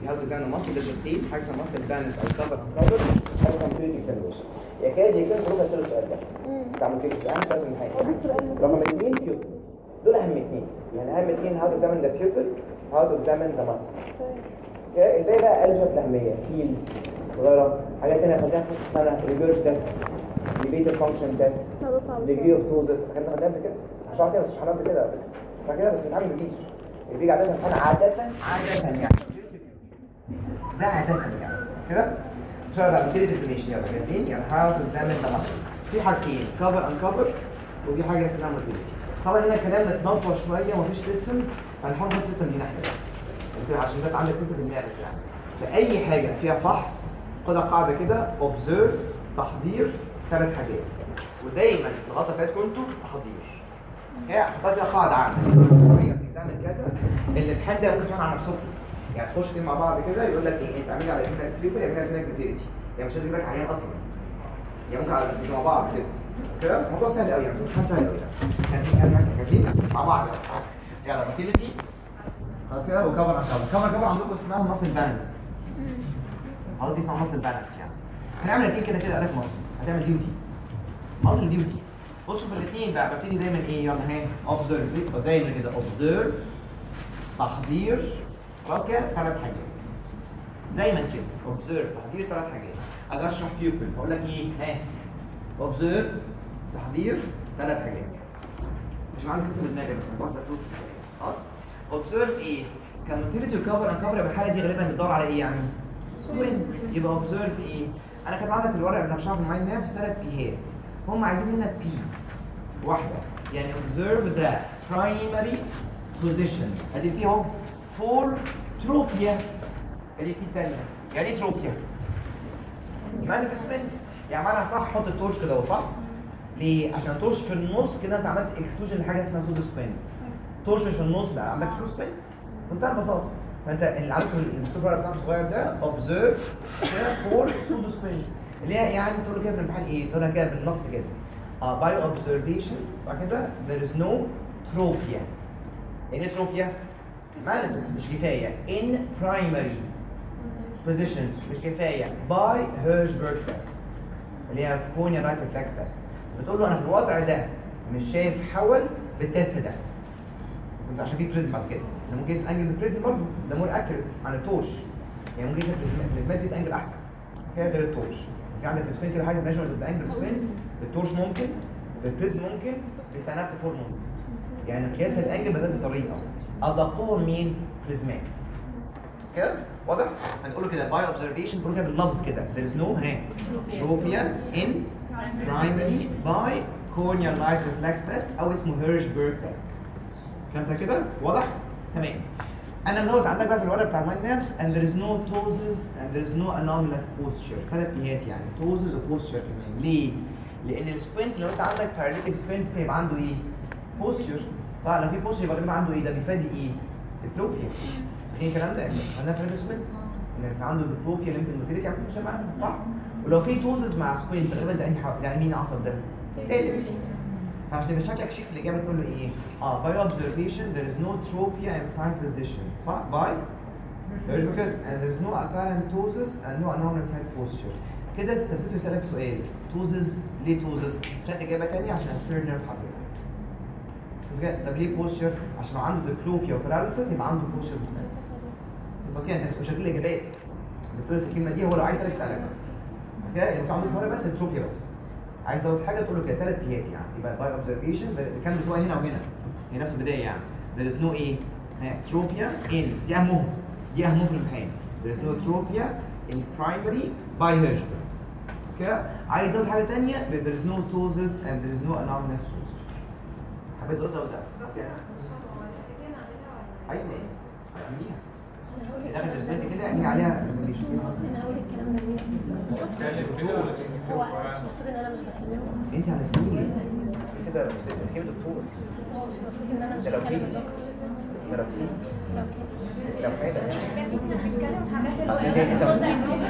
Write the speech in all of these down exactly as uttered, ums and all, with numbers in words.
هاو تو اكزامين المصل ده شقين، حاجه اسمها مصل بالانس او كفر كفر، حاجه اسمها موتيليتي اكزامينشن. يكاد يكون كلهم هيسالوا السؤال ده بتاع موتيليتي، اهم سؤال في الامتحان. رقم اثنين بيوبل، دول اهم اثنين، يعني اهم اثنين هاو تو اكزامين ذا بيوبل، هاو تو اكزامين ذا مصل. الباقي بقى اقل شويه في الاهميه، فيلد صغيره، حاجات ثانيه خدناها في نص السنه، ريفيرش تيست، ديبيت فانكشن تيست، ديجري اوف توزس، احنا خدناها قبل كده عشان كده، بس مش هنعمل كده عشان كده، بس الامتحان ما بيجيش، اللي بيجي عاده انا عاده عاده يعني ده عاده يعني كده. شويه بقى موتيليتي اكزامينشن، يلا جاهزين؟ يعني هاو تو اكزامين ذا ماسل. في حاجتين، كفر ان كفر، وفي حاجه اسمها موتيليتي. طبعا هنا كلام متنطور شويه ومفيش سيستم، فنحاول نحط سيستم هنا كده عشان تبقى عندك سيستم في دماغك يعني. فاي حاجه فيها فحص خدها قاعده كده، اوبزرف، تحضير، ثلاث حاجات، ودايما الغلطه بتاعتكم انتوا تحضير. هي حطها كده قاعده عامه، هي بتعمل كذا، الامتحان ده ممكن تعمل على نفسكم، يعني تخش مع بعض كده يقول لك ايه، انت اعملي على اسمك بيبل، اعملي على اسمك موتيليتي، يعني مش لازم يبقى عيان اصلا، يعني ممكن على مع بعض كده كده. الموضوع سهل قوي، يعني الامتحان سهل قوي يعني. جاهزين مع بعض يلا موتيليتي خلاص كده، وكفر عن كفر. كفر كفر عندكم اسمها ماسل بالانس، خلاص دي اسمها ماسل بالانس. يعني هنعمل الاثنين كده كده، قالك ماسل هتعمل دي ودي، ماسل دي ودي. بصوا في الاثنين بقى، ببتدي دايما ايه، يلا ها اوبزرف، دايما كده اوبزرف، تحضير، خلاص كده ثلاث حاجات، دايما كده اوبزرف، تحضير، ثلاث حاجات. اجي اشرح بيوبل بقول لك ايه، ها اوبزرف، تحضير، ثلاث حاجات. مش معنى تكتب دماغك بس انا بقول خلاص. اوبزرف ايه؟ كموتيليتي وكفر ان كفر، يبقى الحاله دي غالبا بتدور على ايه يعني؟ سوينج. يبقى اوبزرف ايه؟ انا كاتب عندك في الورقه اللي هشرحها في المايند مابس ثلاث بيهات، هم عايزين منك بي واحده، يعني اوبزرف ذا برايمري بوزيشن، ادي بي اهو، فور تروبيا، ادي بي الثانيه. يعني ايه تروبيا؟ مانيفستمنت، يعني معناها صح، حط التورش كده اهو، صح؟ ليه؟ عشان التورش في النص كده انت عملت اكسكلوجن لحاجه اسمها سودو سبنت. تورش مش في النص بقى، عندك ترو سبنت بمنتهى البساطه. فانت اللي عندك الدكتور بتاعك الصغير ده اوبزرف فور سودو سبنت، اللي هي يعني تقول له كده في الامتحان ايه؟ تقول لها كده بالنص كده، اه باي اوبزرفيشن، صح كده؟ there is no tropia. ايه تروبيا؟ مانيفست مش كفايه، in primary position مش كفايه، by Hirschberg test اللي هي كونيا رايت ريفلكس تيست. بتقول له انا في الوضع ده مش شايف حول بالتيست ده، انت عشان في بريزم بعد كده، انا ممكن اقيس انجل البريزم برضه، ده مور اكيوريت عن التورش، يعني ممكن اقيس البريزمات دي انجل احسن، بس كده غير التورش. في عندك في السبين كده حاجه ميجرمنت بالانجل سبين، بالتورش ممكن، بالبريزم ممكن، بسنابت فور ممكن. يعني قياس الانجل بهذه الطريقه، ادقهم مين؟ بريزمات. بس كده واضح؟ هنقوله كده باي اوبزرفيشن، بنقول كده باللفظ كده، there is no ها تروبيا in primary by corneal light reflex test او اسمه هيرشبرج تيست. خمسه كده واضح؟ تمام. انا مزود عندك بقى في الورق بتاع المايند مابس and there is no poses and there is no anomalous posture، ثلاث بيهات يعني poses و posture كمان. ليه؟ لان السبنت لو انت عندك paralytic سبنت يبقى عنده ايه؟ posture، صح؟ لو في posture يبقى عنده ايه؟ ده بيفادي ايه؟ diplopia. ايه الكلام ده؟ عندنا paralytic سبنت ان عنده diplopia اللي انت الموتيليتي يعني مش معانا، صح؟ ولو في توزز مع سبنت غالبا ده انهي يعني مين عصب ده؟ اليبس. فعشان تبقى شكلك شيك في الاجابه تقول له ايه؟ اه by observation there is no tropia in prime position، صح؟ by Hirschberg test and there is no apparent ptosis and no anomalous head posture. كده استفدته يسالك سؤال، توزز ليه توزز؟ ثلاث اجابه ثانيه عشان الثيرد نيرف حضرتك. طب ليه بوستشر؟ عشان لو عنده ديبلوبيا وباراليسيس يبقى عنده بوستشر مختلف. بس كده انت مش هتقول الاجابات. بتقول الكلمه دي هو لو عايز يسالك يسالك. بس كده اللي انت عنده فرق بس التروبيا بس. عايز ازود حاجه تقول له كده ثلاث بيات يعني، يبقى باي اوبزرفيشن كان سواء هنا وهنا، هي نفس البدايه يعني. there is no ايه؟ تروبيا in، دي اهمهم، دي اهمهم في الامتحان. there is no tropia in primary by Hirschberg. بس كده عايز ازود حاجه ثانيه، there is no ptosis and there is no anomalous posture. حبيت ازودها ولا لا؟ بس كده. ايوه هعمليها. داخل الرسمات كده اعملي عليها برزنتيشن. انا هقول الكلام ده ليه؟ هو المفروض ان انا مش بكلمه. انت على زميلي كده بتكلم دكتور. بس هو مش المفروض ان انا مش لو بكلم كيس الدكتور. لو كيس لو لو حاجه احنا هنتكلم حاجات اللي هو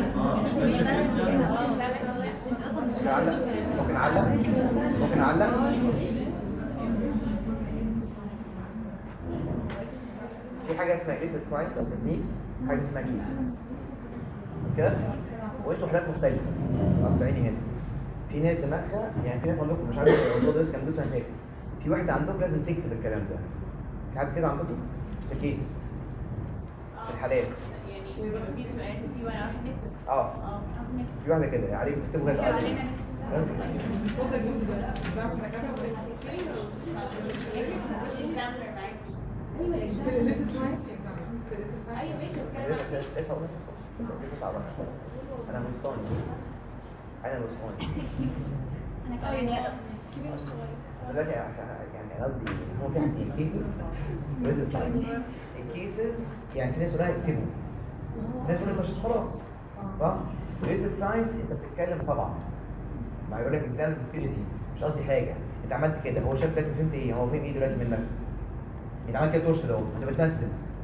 انت اصلا مش ممكن اعلق ممكن اعلق في حاجه اسمها illicit science او techniques، حاجه اسمها cases. بس كده؟ وانتوا حالات مختلفه. اصل عيني هنا. في ناس دماغها يعني في ناس عندكم مش عارف الموضوع ده كان بيدوس على فاكر. في واحده عندكم لازم تكتب الكلام ده. في حد كده عندكم؟ في الكيسز. في الحالات. يعني في سؤال في واحد نكتب. اه. اه في واحده كده عليكم تكتبوا كذا حاجه. ايوه ماشي انا مستوني انا مستوني انا يعني كبير الصغير دلوقتي يعني قصدي هو في حاجتين كيسز وريزل ساينس. الكيسز يعني في ناس بيقولوا اكتبوا، في ناس بيقولوا تشخيص خلاص صح؟ ريزل ساينس انت بتتكلم طبعا ما يقول لك اكزام يوتيليتي مش قصدي حاجه انت عملت كده هو شاف ده فهمت ايه هو فهم ايه دلوقتي منك انت عملت كده توش كده اهو انت بتمثل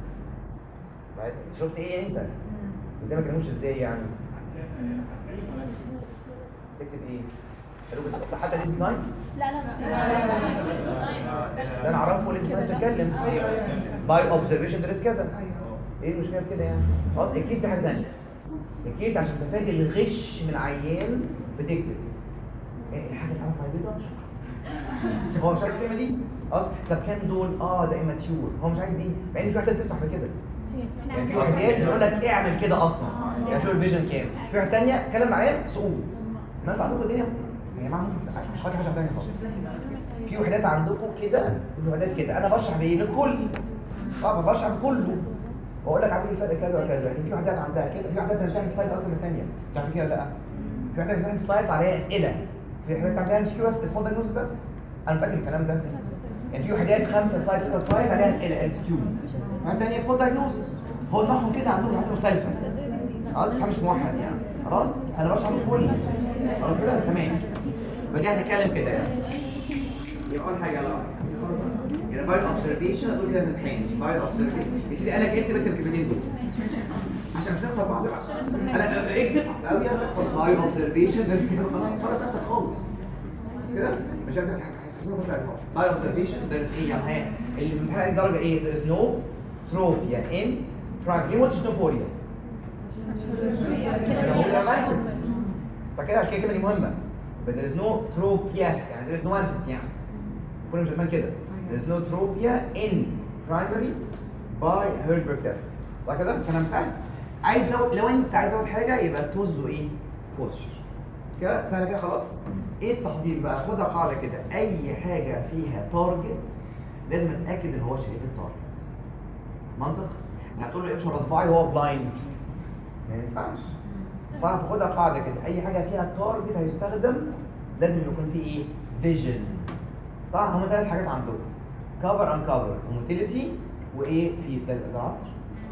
شفت ايه انت ازاي ما كلموش ازاي يعني تكتب ايه حلو كده حتى ليس ساينس لا لا لا ده انا اعرفه ليس ساينس بتتكلم باي اوبزرفيشن دريس كذا ايه المشكله في كده يعني خلاص الكيس دي حاجه ثانيه الكيس عشان تفادي الغش من العيان بتكتب ايه حاجه تعرف على البيضه هو مش عايز الكلمه دي خلاص طب كام دول اه ده اماتيور هو مش عايز دي مع ان في واحده بتسمح بكده يعني في وحدات بيقول لك اعمل كده اصلا يعني شوف الفيجن كام في واحده ثانيه كلام معايا سقوط ما انتوا عندكم الدنيا يا جماعه ممكن تسمعوا مش حاجه حاجه ثانيه خالص في وحدات عندكم كده وفي وحدات كده انا بشرح بايه للكل صعب بشرح بكله واقول لك عامل ايه فرق كذا وكذا لكن في وحدات عندها كده في وحدات هتعمل سلايدز اكتر من الثانيه تعرف كده لا في وحدات هتعمل سلايدز عليها اسئله في وحدات عندها ام كيو بس اسمه دايجنوز بس انا فاكر الكلام ده يعني في وحدات خمسه سلايدز سته سلايدز عليها اسئله ام كيو وحدات ثانيه اسمه دايجنوزز هو دماغهم كده عندهم حاجات مختلفه خلاص مش موحد يعني خلاص انا بشرح الكل خلاص كده تمام فدي هنتكلم كده يعني يبقى اول حاجه يلا يعني باي اوبزرفيشن اقول كده في الامتحان باي اوبزرفيشن يا سيدي قال لك اكتب اكتب الكلمتين دول عشان مش نخسر بعض انا اكتب قوي باي اوبزرفيشن بس كده خلاص نفسك خالص بس كده مش هتعمل حاجه باي اوبزرفيشن ده ايه يعني اللي في الامتحان درجه ايه there is no tropia in prime ليه ما قلتش نوفوريا فكده عشان كده الكلمه دي مهمه but there is no tropia يعني there is no manifest يعني كل مش هتمان كده there is no tropia in primary by Hirschberg test صح كده؟ كلام سهل عايز لو لو انت عايز اول حاجه يبقى توزو ايه؟ بوستشر بس كده سهله كده خلاص ايه التحضير بقى؟ خدها قاعده كده اي حاجه فيها تارجت لازم اتاكد ان هو شايف التارجت منطق؟ هتقول له امشي ورا صباعي وهو بلايند ما ينفعش صح فخدها قاعده كده اي حاجه فيها تارجت هيستخدم لازم يكون فيه ايه؟ فيجن صح هم ثلاث حاجات عندهم كفر ان كفر وموتيليتي وايه في العصر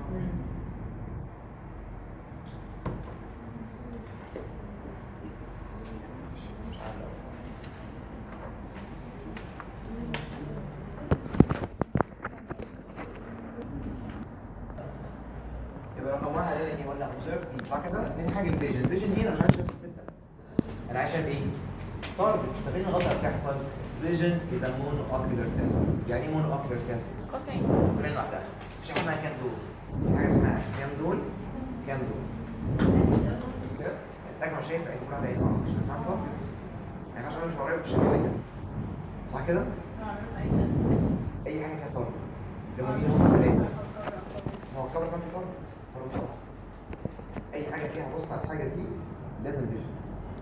يبقى رقم واحد هنا ايه قلنا اوبزرف دي صح كده؟ تاني حاجه الفيجن، الفيجن هنا مش عايز شايف سته انا عايز شايف ايه؟ تارجت طب ايه الغلطه اللي بتحصل؟ فيجن از مونو اوكيولار تيست يعني ايه مونو اوكيولار تيست؟ اوكي كلنا لوحدها مش حاجه اسمها كام دول في حاجه اسمها كام دول كام دول بس كده؟ التاج مش شايف اي كل واحده ايه؟ مش هتعمل تارجت ما ينفعش انا مش هوريك مش شايف حاجه صح كده؟ اي حاجه فيها تارجت لما مين هم ثلاثه هو الكاميرا كان في تارجت اي حاجه فيها بص على الحاجه دي لازم فيجن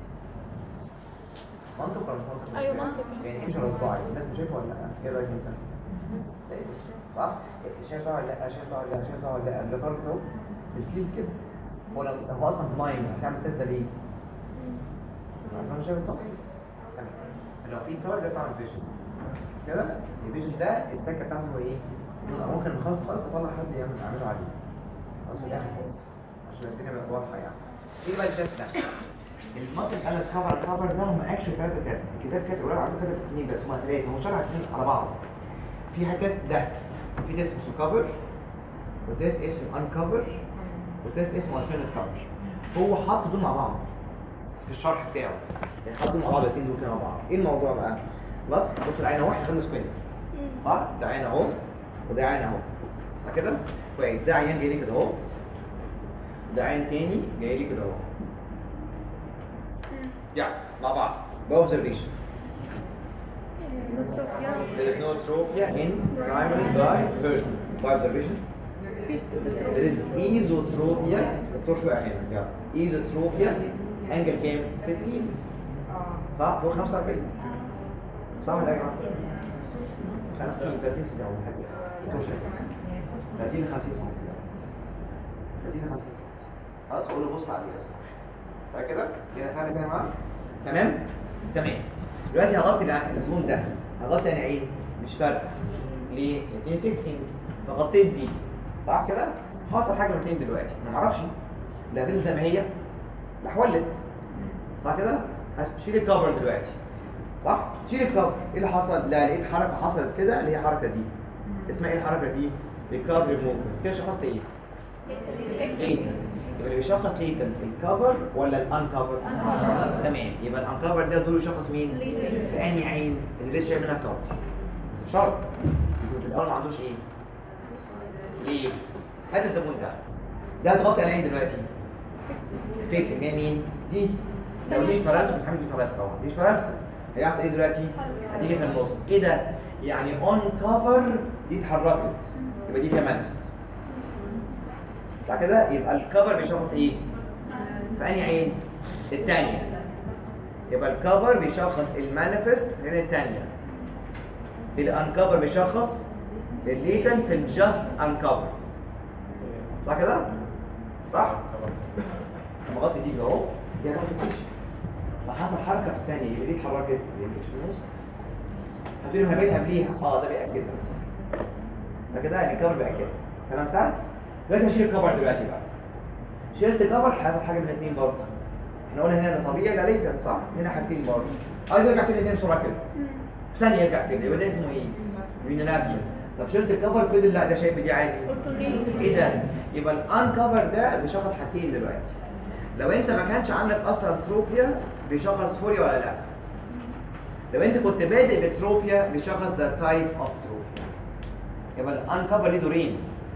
منطق ولا مش منطق؟ ايوه منطق يعني امشي ورا صباعي الناس مش شايفه ولا لا؟ ايه رايك انت؟ لازم صح؟ شايف ده ولا لا؟ شايف ده ولا لا؟ شايف ده ولا لا؟ ده تارجت اهو الفيلد كده هو لو هو اصلا بلايند هتعمل تيست ده ليه؟ انا مش شايف التارجت تمام لو في تارجت لازم اعمل فيجن كده الفيجن ده التكه بتاعته هو ايه؟ ممكن خلاص خلاص اطلع حد يعمل اعمله عليه خلاص في الاخر خالص عشان الدنيا بقت واضحه يعني ايه بقى التيست نفسه؟ الماسل بالانس كفر كفر ده هم اكشن ثلاثه تيست الكتاب كاتب قريب عنده كاتب اثنين بس هم ثلاثه هو شرح اثنين على بعض في تيست ده في تيست اسمه كفر وتيست اسمه ان كفر وتيست اسمه الترنت كفر هو حط دول مع بعض في الشرح بتاعه يعني حط دول مع بعض الاثنين دول كده مع بعض ايه الموضوع بقى؟ خلاص بص العين اهو احنا خدنا سكوينت صح؟ ده عين اهو وده عين اهو صح كده؟ كويس. ده عيان جاي لي كده اهو. ده عيان تاني جاي لي كده اهو. يلا مع بعض. باوبزرفيشن. There is no tropia in primary diversion. By observation. There is esotropia. دكتور شوية هنا. يلا. Esotropia. انجل كام؟ ستين. صح؟ فوق خمسة وأربعين. صح ولا يا جماعة؟ خمسين ثلاثين سنة ولا حاجة. ثلاثين خمسين سنة. ثلاثين خمسين سنة. خلاص قول له بص عليها. صح كده؟ كده سهلة كده يا جماعة؟ تمام؟ تمام. دلوقتي هغطي الزون ده. هغطي انا عين مش فارقة. ليه؟ الاثنين فيكسنج. فغطيت دي. صح كده؟ حصل حاجة من الاثنين دلوقتي. أنا معرفش. لا فضلت زي ما هي. لا حولت. صح كده؟ هشيل الكفر دلوقتي. صح؟ شيل الكفر. ايه اللي حصل؟ لا لقيت حركة حصلت كده اللي هي الحركة دي. اسمها ايه الحركة دي؟ ريكفري موفمنت. كده شخصت ايه؟ ليتنت. يبقى اللي بيشخص ليتنت الكفر ولا الانكفر؟ تمام. يبقى الانكفر ده دول يشخص مين؟ في انهي عين؟ اللي لسه شايل منها كفر. بس شرط. يكون في الاول ما عندوش ايه؟ ليه؟ هات الزبون ده. ده هتغطي على العين دلوقتي. فيكسنج هي مين؟ دي. لو ليش باراليسيس بنحمل دي باراليسيس طبعا. ليش باراليسيس؟ هيحصل ايه دلوقتي؟ هتيجي في النص. ايه ده؟ يعني اون كفر دي اتحركت. يبقى دي فيها مانيفست. صح كده؟ يبقى الكفر بيشخص ايه؟ في انهي عين؟ الثانية. يبقى الكفر بيشخص المانيفست في العين الثانية. الانكفر بيشخص الليتنت في الجاست انكفر. صح كده؟ صح؟ لما اغطي دي اهو دي هتاخد فيكسيشن. فحصل حركة في الثانية يبقى دي اتحركت يمكن في النص. هتقولي ما بين قبليها اه ده بيأكدها. فكده يعني الكفر بيأكدها. كلام سهل؟ دلوقتي هشيل الكفر دلوقتي بقى. شلت كفر هيحصل حاجة من الاثنين برضه. احنا قلنا هنا ده طبيعي ده ليتنت صح؟ هنا حاجتين برضه. عايز ارجع كده تاني بسرعة كده. في ثانية يرجع كده يبقى ده اسمه ايه؟ رينولابشن. طب شلت الكفر فضل لا ده شايف دي عادي. ايه ده؟ يبقى الان كفر ده بيشخص حاجتين دلوقتي. لو انت ما كانش عندك اصلا تروبيا بيشخص فوريا ولا لا؟ لو انت كنت بادئ بتروبيا بيشخص ده تايب اوف تروبيا. يبقى الان كفر ليه دورين.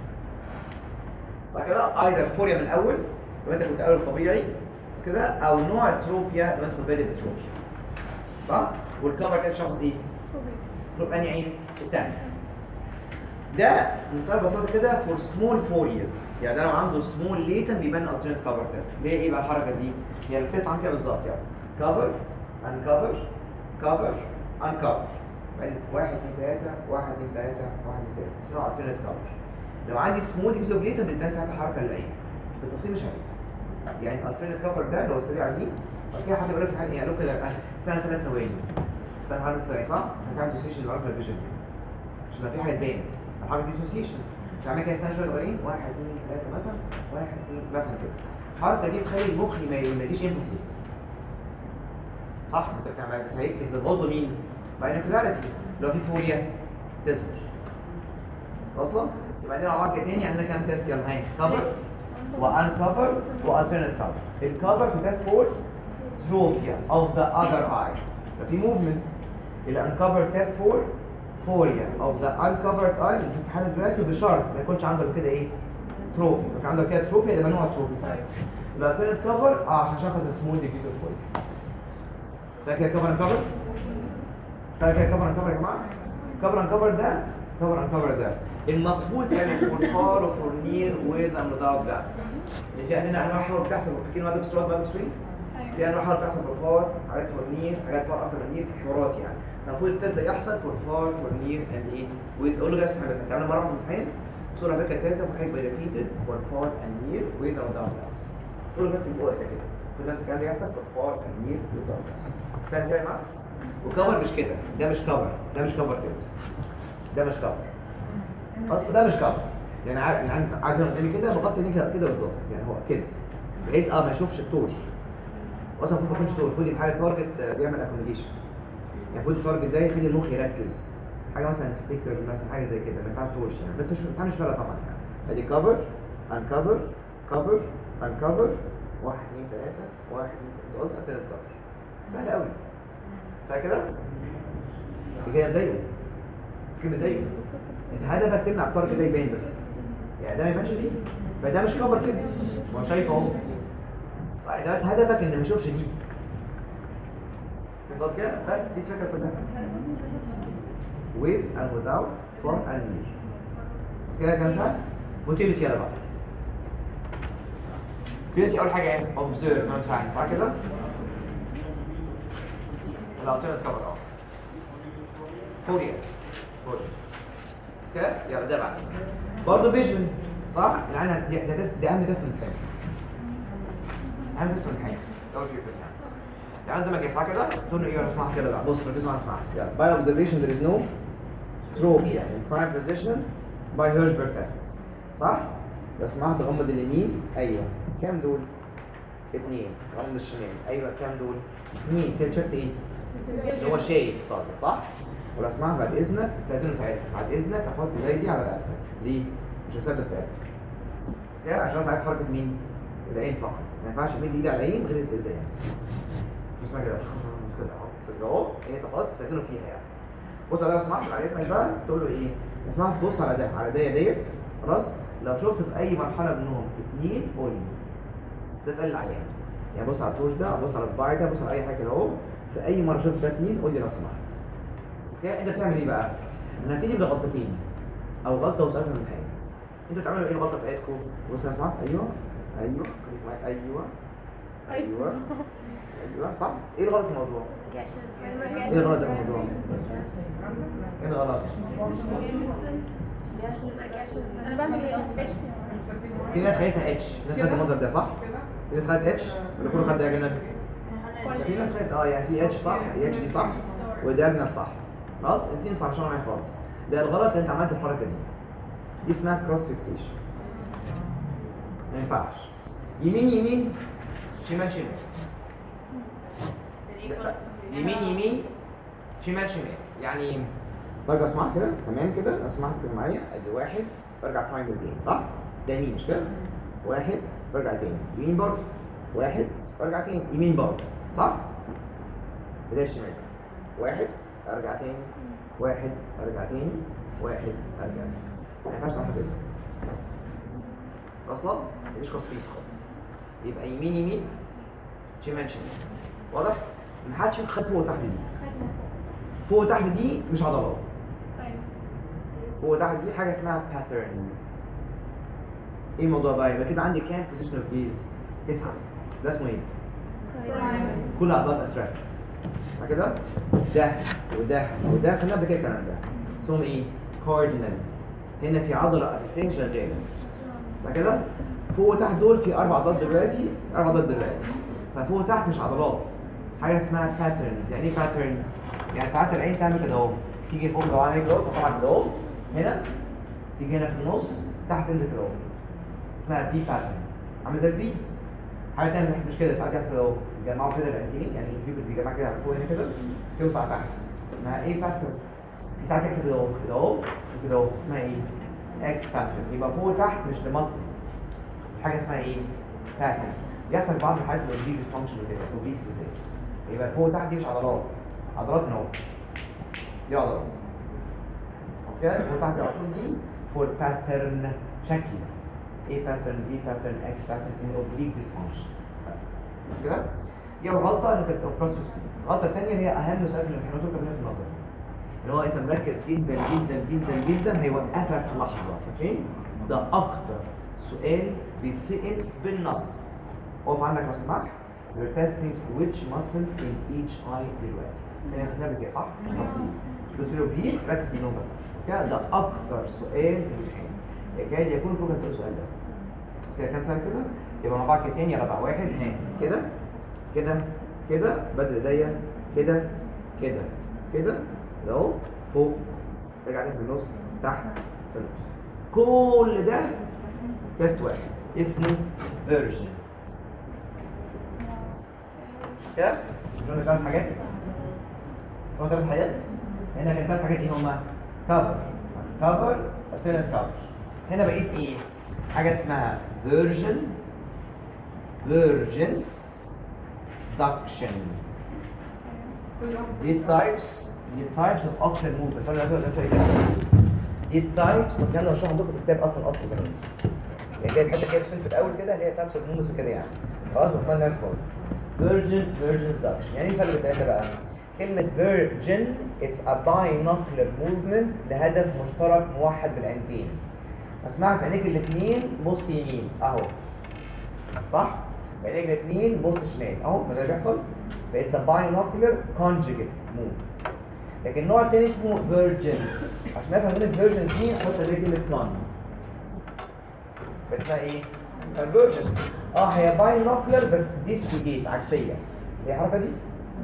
صح كده؟ ايذر فوريا من الاول لو انت كنت اول طبيعي كده او نوع تروبيا لو انت كنت بادئ بتروبيا. صح؟ والكفر كده بيشخص ايه؟ تروبيا انهي عين؟ الثانيه. ده بمنتهى البساطه كده فور سمول فورياز. يعني ده لو عنده سمول ليتن بيبان الترنت كفر تيست. ليه ايه بقى الحركه دي؟ هي يعني التيست عامل كده بالظبط يعني كفر انكفر كفر انكفر. واحد اثنين ثلاثة واحد اثنين ثلاثة واحد اثنين ثلاثة اسمها الترنت كفر. لو عندي سمول ديفيزيف ليتن بتبان ساعتها حركه للعين. بالتفصيل مش هعرف. يعني الترنت كفر ده لو السريعه دي بس كده حد يقول لك حاجه يعني لو كده استنى ثلاث ثواني. استنى خمس ثواني صح؟ هتعمل ديسوسيشن للاركل فيجن عشان في حاجه تبان. حاجه ديسوسيشن. تعمل كده استنى شويه صغيرين واحد اثنين ثلاثة مثلا واحد اثنين مثلا كده. الحركه دي تخلي المخ ما يديش امباسيس. صح؟ انت بتعمل بتهيئ بتبوظ مين؟ باينوكلاريتي. لو في فوريا تظهر. واصله؟ يبقى دي مع بعض كده تاني عندنا كام تيست يلا هاي كفر وان كفر والترنت كفر. الكفر في تيست فور تروبيا اوف ذا اذر اي. لو في موفمنت الانكفر تيست فور فوريا اوف ذا uncovered eye اللي بتستحاله دلوقتي بشرط ما يكونش عنده كده ايه؟ تروبي. لو كان عنده كده تروبي يبقى نوع تروبي ساعتها. الالترنت كفر اه عشان شخص سمول ديفيوزر فوريا. ساعتها كده كفر ان كفر؟ ساعتها كده كفر ان كفر يا جماعه؟ كفر ان كفر ده كفر ان كفر ده المفروض يعني فور فار وفور نير وذ اند without جلاس. يعني في عندنا انواع حول بتحصل فاكرين ما دوكس روت ما دوكس وين؟ في انواع حول بتحصل فور فار حاجات فور نير حاجات فار اكتر من نير حوارات يعني. المفروض التست ده يحصل فور فار فور نير اند ايه وتقول له جاست بس هتعمل مره في الامتحان صوره على فكره التست ده هيبقى ريبيتد فور فار اند نير وذ اند without جلاس. تقول له بس الوقت كده كل نفس الكلام ده يحصل فور فار اند نير without جلاس. سهل كده يا جماعه؟ وكفر مش كده ده مش كفر ده مش كفر كده ده مش كفر ده مش كفر يعني عارف عارف انا قدامي كده بغطي عيني كده كده بالظبط يعني هو كده بحيث اه ما اشوفش التورش اصلا المفروض ما يكونش تورش المفروض يبقى حاجه تارجت بيعمل اكوموديشن يعني المفروض التارجت ده يخلي المخ يركز حاجه مثلا ستيكر مثلا حاجه زي كده ما ينفعش تورش يعني بس مش ما مش فارقه طبعا يعني ادي كفر انكفر كفر انكفر واحد اثنين ثلاثة واحد اثنين ثلاثة ثلاث كفر سهل قوي صح كده؟ كده مضايقه كده مضايقه انت هدفك تمنع التارجت ده يبان بس يعني ده ما يبانش دي، فده مش كفر كده، هو شايف اهو. ده بس هدفك ان ما يشوفش دي. خلاص كده بس دي الفكره كلها. with and without from and near. بس كده كام ساعه؟ موتيلتي يلا بقى. موتيلتي اول حاجه ايه؟ observe not find صح كده؟ الالتيرنت كفر اه. فوقيا فوقيا. بس كده يلا ده بقى. برضه فيجن صح؟ يعني دي ده تست دي اهم تست امتحان. اهم تست امتحان. اول فكره يعني. يعني انت لما صح كده تقول له ايه انا اسمعك كده بقى. بص ركزوا معايا اسمعك. يلا by observation there is no tropia in prime position by Hirschberg test. صح؟ لو سمحت غمض اليمين ايوه. كام دول؟ اثنين. غمض الشمال ايوه كام دول؟ اثنين. كده شفت ايه؟ اللي هو شايف طارق صح؟ ولو سمحت بعد اذنك استاذنه ساعتها بعد اذنك احط زي دي على رقبتك. ليه؟ مش هثبت رقبتك. بس عشان عايز حركه مين؟ العين فقط. ما ينفعش امد ايدي على العين غير استئذان. مش اسمها كده مش كده اهو اهو هي خلاص استاذنه فيها يعني. بص على ده لو سمحت بعد اذنك بقى تقول له ايه؟ لو سمحت بص على ده على ده ديت خلاص. لو شفت في اي مرحله منهم اثنين قول لي. ده تقل عليها. يعني بص على التوش ده بص على صباعي ده بص على اي حاجه كده اهو. في اي مره شفت ده اثنين قول لي لو سمحت. بس كده انت بتعمل ايه بقى؟ انا هبتدي بغلطتين او غلطه وسؤال في الامتحان. انتوا بتعملوا ايه الغلطه بتاعتكم؟ بص لو سمحت ايوه ايوه خليك معايا ايوه ايوه ايوه صح؟ ايه الغلط في الموضوع؟ ايه الغلط في الموضوع؟ ايه الغلط؟ انا بعمل ايه اصلا؟ في ناس خدتها اتش، في ناس خدت المنظر ده صح؟ في ناس خدت اتش ولا كله خد دياجونال؟ في ناس خدت اه يعني في اتش صح؟ اتش دي صح ودياجونال صح. خلاص الاثنين صح مش معايا خالص. ده الغلط ان انت عملت الحركه دي. دي اسمها كروس فيكسيشن. ما ينفعش. يمين يمين شمال شمال. يمين يمين شمال شمال يعني طيب لو سمحت كده تمام كده لو سمحت كده معايا ادي واحد برجع برايم تاني صح؟ ده يمين مش كده؟ واحد برجع تاني يمين برضه واحد برجع تاني يمين برضه صح؟ ده الشمال واحد ارجع تاني واحد ارجع تاني واحد ارجع تاني. ما ينفعش تعمل كده اصلا مفيش كروس فيكس خالص. يبقى يمين يمين شمال شمال واضح؟ محدش خد فوق وتحت دي. فوق وتحت دي مش عضلات. فوق وتحت دي حاجه اسمها باترنز. ايه الموضوع بقى؟ يبقى كده عندي كام بوزيشن اوف بيز؟ تسعه. ده اسمه ايه؟ كل عضلات اترست. صح كده؟ ده وده وده خلينا قبل كده الكلام ده. اسمهم ايه؟ كاردينال. هنا في عضله اساسيه شغاله. صح كده؟ فوق وتحت دول في اربع عضلات دلوقتي، اربع عضلات دلوقتي. ففوق وتحت مش عضلات. حاجه اسمها باترنز. يعني ايه باترنز؟ يعني ساعات العين تعمل كده اهو. تيجي فوق لو عينك اهو تطلع كده اهو. هنا تيجي هنا في النص تحت تنزل كده اهو. اسمها في باترن. عامل زي الفي. حاجه تانية بتحصل مش كده ساعات يحصل كده اهو. يجمعوا كده العينتين يعني الفيوبز يجمعوا كده فوق هنا كده توسع تحت. اسمها ايه باترن؟ في ساعات يحصل كده اهو كده اهو وكده اهو. اسمها ايه؟ اكس باترن. يبقى فوق وتحت مش لمصر. حاجه اسمها ايه؟ باترن. بيحصل في بعض الحالات اللي دي ديسفانكشن وكده اوبيس بالذات. يبقى فوق وتحت دي مش عضلات. عضلات هنا اهو. دي عضلات. بس كده فوق وتحت على طول دي فور باترن شكل. ايه باترن؟ ايه باترن؟ اكس باترن ان اوبليك ديسفانكشن. بس بس كده؟ دي اول غلطه انك تبقى بروسبكتيف. الغلطه الثانيه هي اهم سؤال في الامتحانات كلها في النظر. اللي هو انت مركز جدا جدا جدا جدا هيوقفك في لحظه. فاكرين؟ ده اكتر سؤال بيتسال بالنص. اقف عندك لو سمحت. We're testing which muscle in each eye دلوقتي. كنا خدناها كده صح؟ تفصيل. بس لو بليك ركز منهم بس. بس كده ده اكتر سؤال في الامتحان. يكاد يكون فوق هتسال السؤال ده. بس كده كام سنه كده؟ يبقى مع بعض كده تاني يلا بقى واحد ها كده كده كده بدل ايديا كده كده كده اهو فوق رجع تاني في النص تحت في النص. كل ده تيست واحد اسمه فيرجن. كده؟ مش قلنا ثلاث حاجات؟ قلنا ثلاث حاجات؟ هنا كان ثلاث حاجات ايه هما؟ كفر كفر الترنت كفر. هنا بقيس ايه؟ حاجه اسمها فيرجن فيرجنس دكشن. دي تايبس دي تايبس اوف اوكسيد موفمنت. دي دي التايبس الكلام ده مشروح عندكم في الكتاب اصلا اصلا كمان. يعني جايب حته كده في الاول كده اللي هي تايبس اوف موفمنتس وكده يعني. خلاص وكمان نفس برضه. فيرجن فيرجنز داكشن. يعني ايه الفرق بين الثلاثه بقى؟ كلمة فيرجن it's a binocular movement لهدف مشترك موحد بالعينتين. اسمعك بعينيك الاثنين بص يمين اهو. صح؟ بعينيك الاثنين بص شمال اهو. ما ده اللي بيحصل؟ ف it's a binocular conjugate move. لكن النوع الثاني اسمه فيرجنز. عشان افهم من الفيرجنز دي احط عليه كلمة كون. فاسمها ايه؟ فيرجنز. اه هي binocular بس ديسوجيت عكسية. هي الحركة دي؟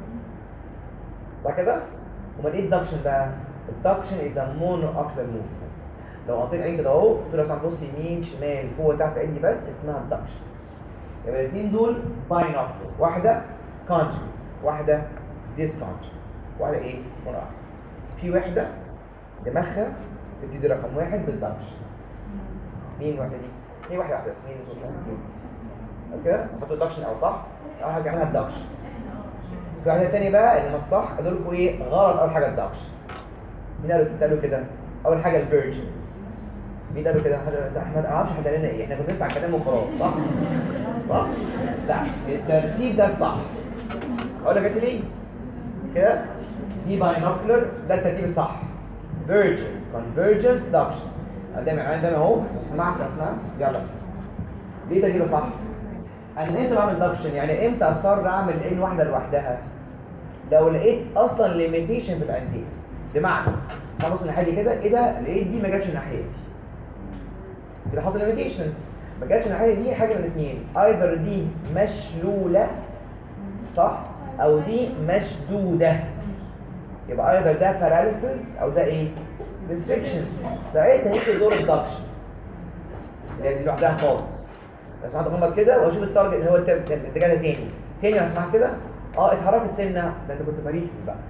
صح كده؟ امال ايه الدكشن بقى؟ الدكشن از ا مونو اوكلر موفمنت. لو قطيت عين كده اهو قلت له مثلا بص يمين شمال فوق تحت عيني بس اسمها الدكشن. يبقى الاثنين دول باينوكلر، واحده كونجكت، واحده ديسكونجكت، واحده ايه؟ مونو اوكلر. في واحده دماغها تبتدي رقم واحد بالدكشن. مين الواحده دي؟ هي واحده واحده بس مين اللي تقولها؟ بس كده؟ نحط الدكشن الاول صح؟ اول حاجه نعملها الدكشن. في واحدة تانية بقى اللي مش صح قالوا لكم ايه؟ غلط. أول حاجة الدكشن. مين قالوا قالوا كده؟ أول حاجة الفيرجن. مين قالوا كده؟ احنا ما نعرفش احنا قالنا ايه؟ احنا كنا بنسمع كلام وخلاص صح؟ صح؟ لا الترتيب ده الصح. أقول لك ليه؟ كده؟ دي باينوكلر ده الترتيب الصح. فيرجن كونفرجنس دكشن. قدامي عندنا اهو سمعت اسمع يلا. ليه ده كده صح؟ انا امتى بعمل دكشن؟ يعني امتى اضطر اعمل عين واحده لوحدها؟ لو لقيت اصلا ليميتيشن في العينتين. بمعنى خلاص الناحيه دي كده ايه ده؟ لقيت دي ما جاتش الناحيه دي. كده حصل ليميتيشن. ما جاتش الناحيه دي حاجه من الاثنين، ايذر دي مشلوله صح؟ او دي مشدوده. يبقى ايذر ده باراليسيس او ده ايه؟ ريستريكشن. ساعتها يجي دور الدكشن. اللي هي دي لوحدها خالص. اسمع تغمض كده واشوف التارجت اللي هو الاتجاه ده تاني. تاني انا سمعت كده اه اتحركت سنه. ده انت كنت باريسيس بقى.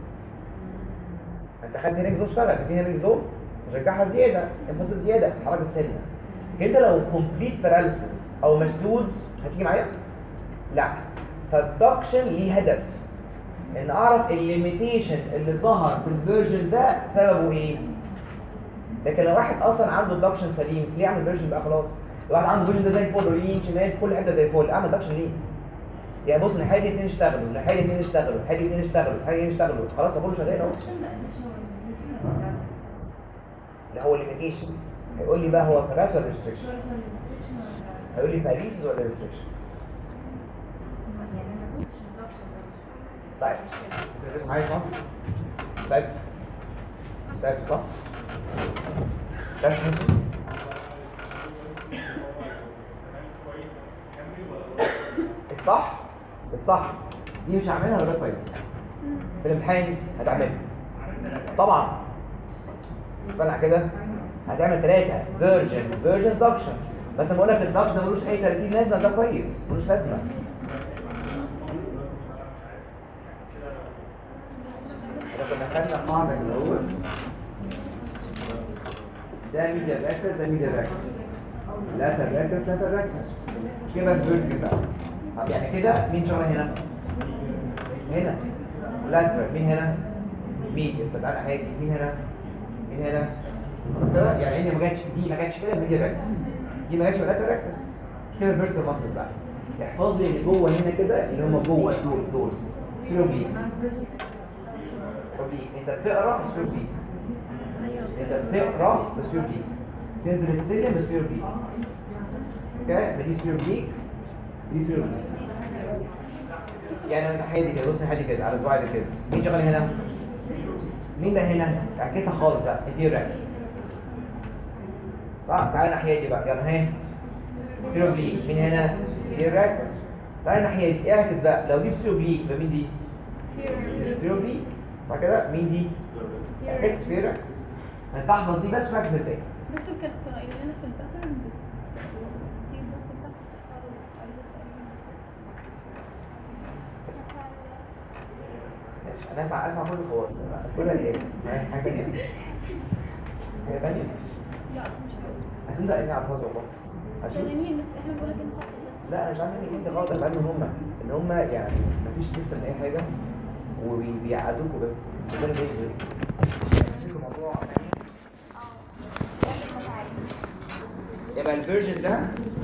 انت خدت هيرنجز لو اشتغل فاكرين هيرنجز لو؟ تشجعها زياده انفوس زياده اتحركت سنه. انت لو كومبليت باراليسيس او مشدود هتيجي معايا؟ لا. فالدكشن ليه هدف ان اعرف الليميتيشن اللي ظهر في الفيرجن ده سببه ايه. لكن لو واحد اصلا عنده الدكشن سليم ليه اعمل فيرجن بقى خلاص؟ لو واحد عنده فيرجن ده زي الفل يمين شمال في كل حته زي الفل اعمل دكشن ليه؟ يعني بص الناحيه دي اثنين اشتغلوا، الناحيه دي اثنين اشتغلوا، الناحيه دي اثنين اشتغلوا، الناحيه دي اثنين اشتغلوا، خلاص طب كله شغال اهو. اللي هو الليميتيشن هيقول لي بقى هو باراليس ولا ريستريكشن؟ هيقول لي باراليس ولا ريستريكشن؟ طيب انت معايا صح؟ طيب طيب صح؟ بس الصح الصح دي مش هعملها ولا ده كويس؟ في الامتحان هتعملها طبعا. طلع كده هتعمل ثلاثة فيرجن فيرجن دكشن. بس انا بقول لك الدكشن ده ملوش اي ترتيب لازمه ده كويس ملوش لازمه. احنا كنا خدنا قاعده اللي هو ده ميديا راكس ده ميديا راكس لا تركز لا تركز مش كده الفيرجن بقى. يعني كده مين شغال هنا؟ هنا لاترال. مين هنا؟ ميديا. طب انا هاجي مين هنا؟ مين هنا؟ خلاص كده يعني عيني ما جاتش دي ما جاتش كده ميديا راكس دي ما جاتش لاترال راكس مش كده الفيرتيكال ماسل بقى. احفظ لي اللي جوه هنا كده اللي هم جوه دول دول سيروبليك. انت بتقرا بسيروبليك. انت بتقرا بسيروبليك. تنزل السلم بسيروبليك. اوكي بدي سيروبليك دي سيروبليك. يعني الناحيه دي كده بص الناحيه دي كده على صباعي ده كده. مين شغال هنا؟ مين ده هنا؟ اعكسها خالص بقى انتير راكس. صح تعالى الناحيه دي بقى يلا اهي سيروبليك. مين هنا؟ انتير راكس. تعالى الناحيه دي اعكس بقى لو دي سيروبليك يبقى مين دي؟ سيروبليك. صح كده؟ مين دي؟ اعكس انتير راكس. انت احفظ دي بس واعكس الباقي. دكتور كانت قايله لنا في الباترن دي بص تحت. انا اسمع اسمع كل الخواص كلها ايه؟ حاجه ثانيه حاجه ثانيه لا مش عايز انت اني اعرفها والله عشان جنين بس احنا بنقول لك ان حصل بس. لا انا مش عارف انت غلط لان هم ان هم يعني مفيش سيستم اي حاجه وبيعادوكوا بس ده اللي بيجي بس الموضوع يبقى الفيرجن ده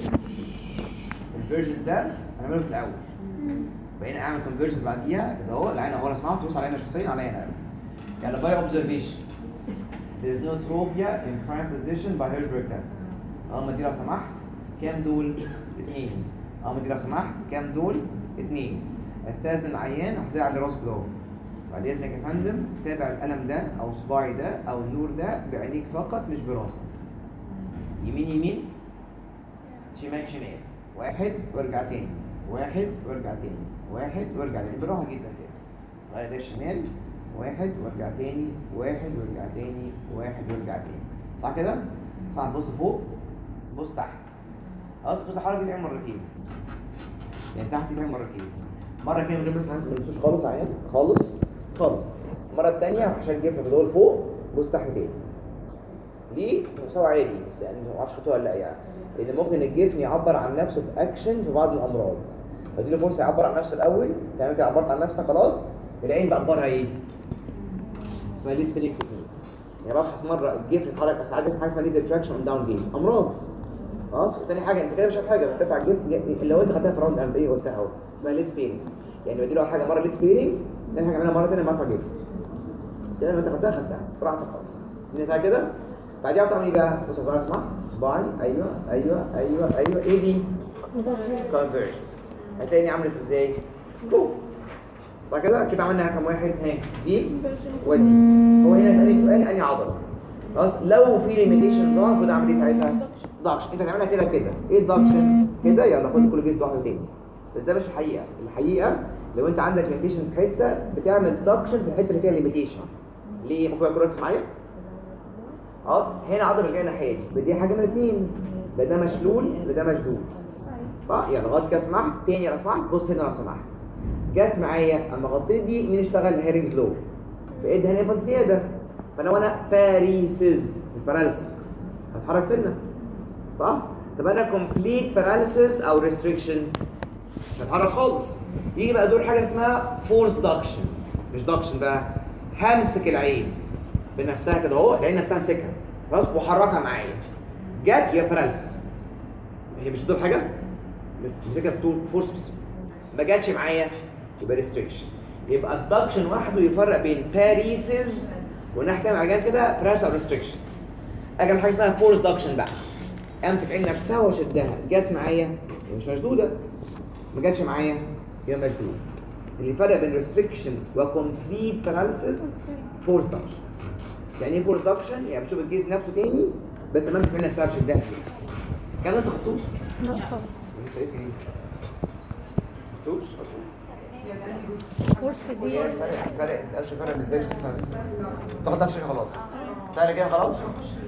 الفيرجن ده هنعمله في الاول. بقينا اعمل كونفرجنز بعديها كده اهو. العين اهو انا سمعت تبص علينا شخصيا عليا انا. يعني باي اوبزرفيشن there is no tropia in prime position by Hirschberg test. اول ما دي لو سمحت كام دول؟ اثنين. اول ما دي لو سمحت كام دول؟ اثنين. استاذن العيان احط على راسه كده اهو. بعد اذنك يا فندم تابع القلم ده او صباعي ده او النور ده بعينيك فقط مش براسك. يمين يمين شمال شمال. واحد وارجع تاني. واحد وارجع تاني. واحد وارجع تاني بالراحه جدا كده. لغايه ده الشمال. واحد وارجع تاني. واحد وارجع تاني. واحد وارجع تاني. صح كده؟ صح. تبص فوق تبص تحت. خلاص بص الحركه دي تعمل مرتين. يعني تحت تعمل مرتين. مره كده من غير بس ما تبصوش خالص عيان خالص خالص. المره الثانيه عشان الجفن كده لفوق بص تحت تاني. ليه؟ مستوى عالي بس يعني ما اعرفش خدتوها ولا لا يعني. لان ممكن الجفن يعبر عن نفسه باكشن في بعض الامراض. فدي له فرصه يعبر عن نفسه الاول. تعمل كده عبرت عن نفسك خلاص. العين بقى اخبارها ايه؟ اسمها ليد سبينيك تكنيك. يعني ببحث مره الجفن يتحرك ساعات بس حاجه اسمها ليد ريتراكشن اون داون جيز امراض. خلاص. وتاني حاجه انت كده مش عارف حاجه بترفع الجفن اللي لو انت خدتها في راوند ايه قلتها اهو اسمها ليد سبينيك. يعني بدي له حاجه مره ليد سبينيك ثاني حاجه اعملها مره ثانيه مرفع جفن. بس كده لو انت خدتها خدتها براحتك خالص. دي ساعه كده. بعديها تعمل ايه بقى؟ بص يا صباعي سمحت صباعي ايوه ايوه ايوه ايوه ايه دي؟ كونفرجنز. هتلاقيني عملت ازاي؟ جو. صح كده؟ كده عملنا كام واحد؟ ها دي ودي. هو هنا يسالني سؤال انهي عضله؟ خلاص لو في ليميتيشن ظهر المفروض اعمل ايه ساعتها؟ دكشن. انت هتعملها كده كده. ايه الدكشن؟ كده يلا خد كل جيز لوحده تاني. بس ده مش الحقيقه. الحقيقه لو انت عندك ليميتيشن في حته بتعمل دكشن في الحته اللي فيها ليميتيشن. ليه؟ ممكن يكون ركز معايا؟ خلاص هنا عضله جايه ناحيه دي بدي حاجه من الاثنين. لا ده مشلول لا ده مشدود. صح؟ يعني لغايه كده سمحت تاني لو سمحت بص هنا لو سمحت. جت معايا اما غطيت دي مين اشتغل؟ هيرنجز لو. فايدها نيفل زياده. فلو انا باريسز الباراليسيس هتحرك سنه. صح؟ طب انا كومبليت باراليسيس او ريستريكشن مش هتحرك خالص. يجي بقى دور حاجه اسمها فورس دكشن. مش دكشن بقى. همسك العين بنفسها كده اهو. العين نفسها امسكها خلاص وحركها معايا. جت يا باراليسيس. هي مش دور حاجه؟ امسكها بطول فورس بس. ما جاتش معايا يبقى ريستريكشن. يبقى الدكشن وحده يفرق بين باريسز وناحيه ثانيه على جنب كده براس او ريستريكشن. اجي من حاجه اسمها فورس دكشن بقى. امسك عين نفسها واشدها. جت معايا مش مشدوده. ما جاتش معايا يبقى مشدوده. اللي يفرق بين ريستريكشن وكومبليت باراليسيس فورس دكشن. يعني ايه فورس دكشن؟ يعني بتشوف الجيز نفسه تاني بس ما امسك عين نفسها بشدها. كمان انت خدتوش؟ لا خالص. شايفني ايه؟ خدتوش اصلا؟ فرصة دي فرق فرق مش فرق ازاي بس تاخد دكشن خلاص. سهله كده خلاص.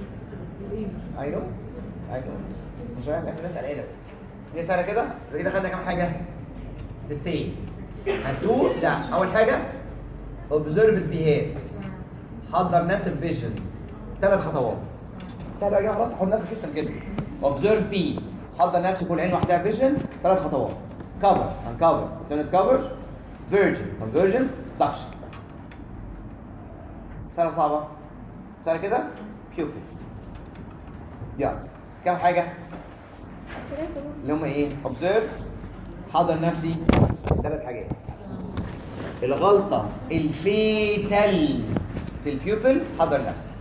اي نو اي نو مش عارف الناس قلقانه بس هي سهله كده. كده خدنا كام حاجه؟ تستين هتدو. لا اول حاجه اوبزرف البيهيف. حضر نفس الفيجن. ثلاث خطوات سهله كده خلاص. حط نفسك سيستم كده. اوبزرف بي. حضر نفسك كل عين لوحدها فيجن. ثلاث خطوات كفر انكفر alternate كفر فيرجن كونفرجنس دكشن. سهله صعبه؟ سهله كده؟ بيوبل. يلا كام حاجه؟ اللي هم ايه؟ اوبزرف حضر نفسي. ثلاث حاجات. الغلطه الفيتال في البيوبل حضر نفسي.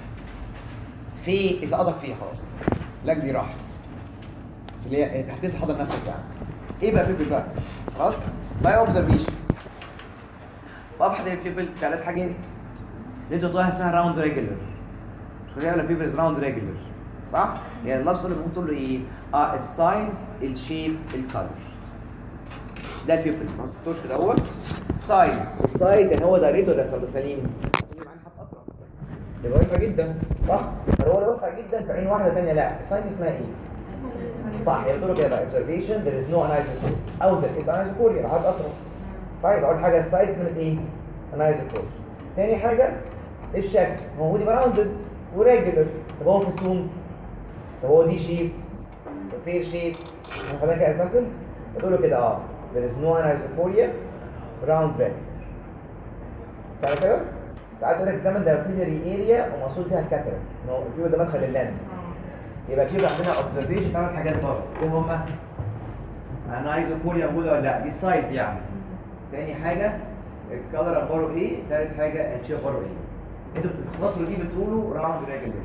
في اسقطك فيها خلاص. لك دي راحت. اللي هي هتنسى حضر نفسك يعني. ايه بقى بيبل بقى؟ خلاص؟ باي اوبزرفيشن. ببحث البيبل ثلاث حاجات. اللي انتوا تقولها اسمها راوند ريجولر. مش كده ولا بيبل از راوند ريجولر. صح؟ يعني اللفظ اللي ممكن تقول له ايه؟ اه السايز، الشيب، الكالر. ده البيبل. ما تحطوش كده اهوت. سايز، السايز يعني هو دايرته ولا سليم؟ معانا حط اطرف. يبقى واسعه جدا، صح؟ هو اللي واسعه جدا في عين واحده ثانيه لا، السايز اسمها ايه؟ صح. يقول له كده بقى observation there is no anisocoria او there is anisocoria حاجه اطرف. طيب اول حاجه السايز من ايه؟ anisocoria. ثاني حاجه الشكل هو دي راوندد وريجولر. طب هو فستون؟ طب هو دي شيب؟ بير شيب؟ هناخدها كده اكزامبلز. يقول له كده اه there is no anisocoria round regular. ساعات كده؟ ساعات يقول لك examine the pupillary area ومقصود بيها الكاتراكت. ان هو البيبل ده مدخل اللينز. يبقى كده عندنا اوبزرفيشن ثلاث حاجات برضه، ايه هما؟ انا عايز الكوريا موجوده ولا لا؟ دي السايز يعني. تاني حاجه الكالر اخباره ايه؟ تالت حاجه الشيب اخباره ايه؟ انتوا بتخلصوا دي بتقولوا راوند ريجولر.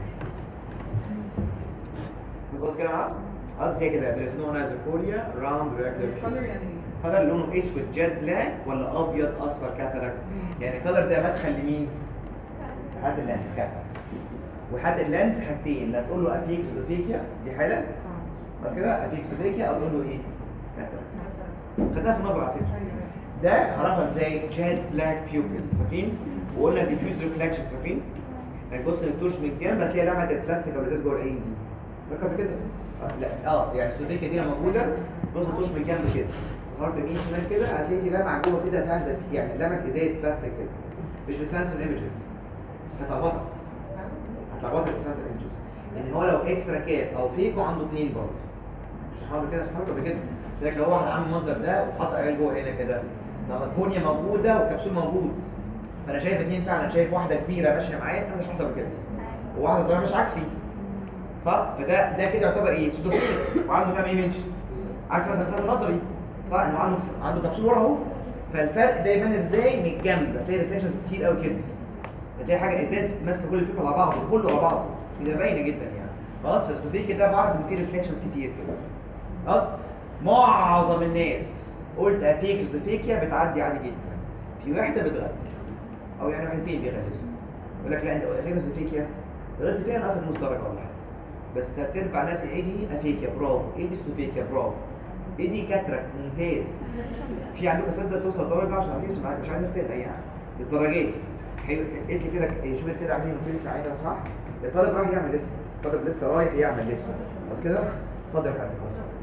خلاص كده معاك؟ اه زي كده there is known as a Korea round regular. كلر يعني ايه؟ كلر لونه اسود جيت بلاك ولا ابيض اصفر كاتاراكت؟ يعني كلر ده مدخل لمين؟ حد اللانس كاتاراكت. وحد اللانس حاجتين، لا تقول له افيكس ودوفيكيا دي حاله بس كده افيكس ودوفيكيا او تقول له ايه؟ كاتاراكت. خدها في النظر على فكره. ده هعرفها ازاي؟ جيت بلاك بيوبل فاكرين؟ وقلنا ديفيوز ريفلكشنز فاكرين؟ يعني بص التورش من الجنب هتلاقي لمعه البلاستيك او الازاز جوه العين دي. فاكر كده؟ لا اه يعني السوديكه دي موجوده بص التوش من الجنب كده النهارده يمين شمال كده هتلاقي في لمعه جوه كده فيها زي يعني لمعه ازاز بلاستيك كده مش بسنسور ايمجز هتلخبطك هتلخبطك بسنسور ايمجز ان هو لو اكسترا كاب او فيكو عنده اثنين برضه مش هحاول كده مش هحاول كده لكن لو واحد عامل المنظر ده وحاطط عيال جوه هنا كده طب الكونيا موجوده والكبسول موجود فانا شايف اثنين فعلا شايف واحده كبيره ماشيه معايا انا مش هحطها كده وواحده صغيره مش عكسي صح؟ فده ده كده يعتبر ايه؟ سودوفيل وعنده كام ايمج؟ عكس ما انت النظري صح؟ انه عنده عنده كبسول ورا اهو فالفرق ده يبان ازاي؟ من الجنب هتلاقي ريفلكشنز كتير قوي كده هتلاقي حاجه ازاز ماسكه كل البيبل على بعض كله على بعض ده باينه جدا يعني خلاص فالسودوفيل كده بعرف ان فيه ريفلكشنز كتير كده خلاص؟ معظم الناس قلت افيك سودوفيكيا بتعدي عادي جدا في واحده بتغلس او يعني واحدتين بيغلسوا يقول لك لا انت افيك سودوفيكيا غلطت فيها ناقصك نص درجه ولا حاجه بس تلات ارباع ناس ايه دي افيكيا برافو ايه دي ستوفيكيا برافو ايه دي كاتراك ممتاز في عندكم اساتذه توصل درجه عشان ما تجيبش معاك مش عايز ناس تقلق يعني بالدرجات قيس لي كده شوف كده عاملين نوتيلس معايا لو سمحت الطالب رايح يعمل لسه الطالب لسه رايح يعمل لسه بس كده اتفضل يا فندم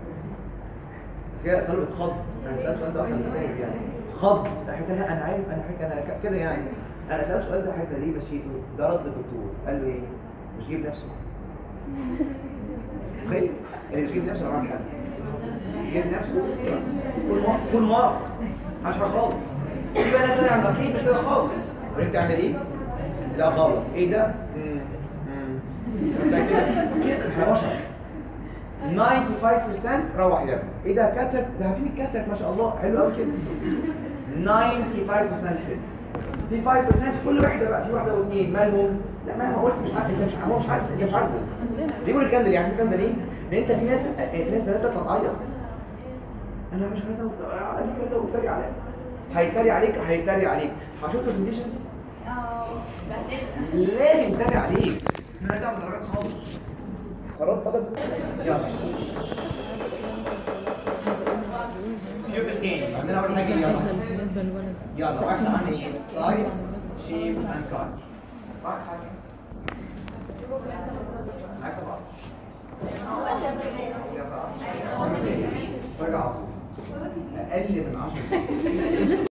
بس كده الطالب اتخض انا سالت سؤال ده اصلا ازاي يعني اتخض حكى لا انا عارف انا حكى انا كده يعني انا سالت سؤال ده حكى ليه مشيته ده رد الدكتور قال له ايه مش جيب نفسه خير اللي مش جيب نفسه عمل حد جيب نفسه كل مرة كل مرة مش خالص في بقى ناس على النقيض مش كده خالص وانت تعمل ايه؟ لا غلط ايه ده؟ امم ده كده كده احنا بشر خمسة وتسعين بالمية روح يا ابني ايه ده كاترك ده عارفين الكاترك ما شاء الله حلو قوي كده تسعة وتسعين بالمية كده في خمسة بالمية في كل واحده بقى في واحده واثنين مالهم لا مهما قلت مش عارف انت مش هو مش عارف انت مش عارفه بيقول الكلام ده يعني الكلام ده ليه؟ لان انت في ناس في ناس بنات بتطلع تعيط انا مش عايز قال لي كذا وبتريق عليك هيتريق عليك هيتريق عليك هشوف برزنتيشنز اه لازم يتريق عليك احنا هنعمل درجات خالص قررت طلب يلا كيوبس تاني عندنا اول حاجه يلا بالنسبه للولد يلا واحنا عاملين ايه؟ سايز شيب اند كارد صح صح عايز ابص رجع اقل من عشرة لسه